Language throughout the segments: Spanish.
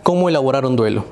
¿Cómo elaborar un duelo?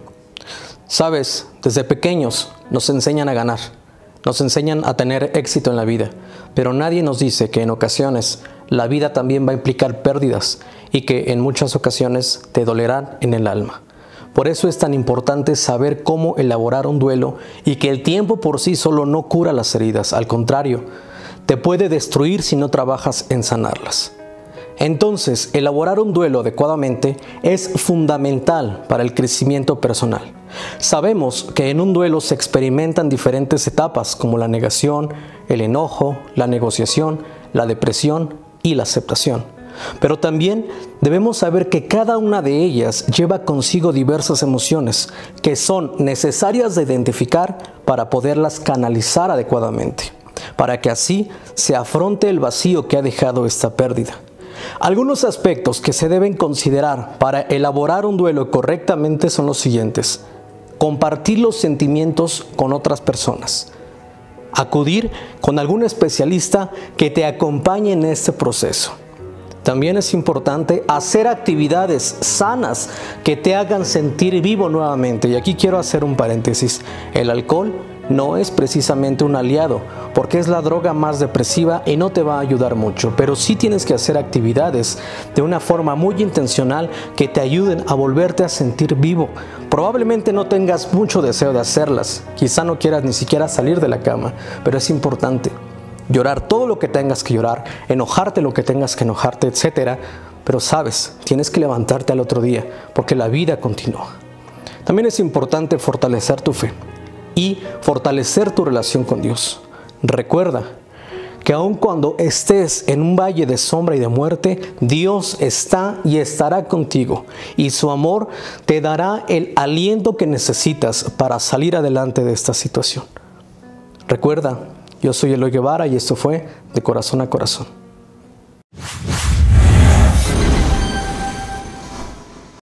Sabes, desde pequeños nos enseñan a ganar, nos enseñan a tener éxito en la vida, pero nadie nos dice que en ocasiones la vida también va a implicar pérdidas y que en muchas ocasiones te dolerán en el alma. Por eso es tan importante saber cómo elaborar un duelo y que el tiempo por sí solo no cura las heridas, al contrario, te puede destruir si no trabajas en sanarlas. Entonces, elaborar un duelo adecuadamente es fundamental para el crecimiento personal. Sabemos que en un duelo se experimentan diferentes etapas como la negación, el enojo, la negociación, la depresión y la aceptación. Pero también debemos saber que cada una de ellas lleva consigo diversas emociones que son necesarias de identificar para poderlas canalizar adecuadamente, para que así se afronte el vacío que ha dejado esta pérdida. Algunos aspectos que se deben considerar para elaborar un duelo correctamente son los siguientes: compartir los sentimientos con otras personas, acudir con algún especialista que te acompañe en este proceso. También es importante hacer actividades sanas que te hagan sentir vivo nuevamente. Y aquí quiero hacer un paréntesis: el alcohol no es precisamente un aliado, porque es la droga más depresiva y no te va a ayudar mucho, pero sí tienes que hacer actividades de una forma muy intencional que te ayuden a volverte a sentir vivo. Probablemente no tengas mucho deseo de hacerlas, quizá no quieras ni siquiera salir de la cama, pero es importante llorar todo lo que tengas que llorar, enojarte lo que tengas que enojarte, etc. Pero sabes, tienes que levantarte al otro día, porque la vida continúa. También es importante fortalecer tu fe y fortalecer tu relación con Dios. Recuerda que aun cuando estés en un valle de sombra y de muerte, Dios está y estará contigo, y su amor te dará el aliento que necesitas para salir adelante de esta situación. Recuerda, yo soy Eloy Guevara y esto fue De Corazón a Corazón.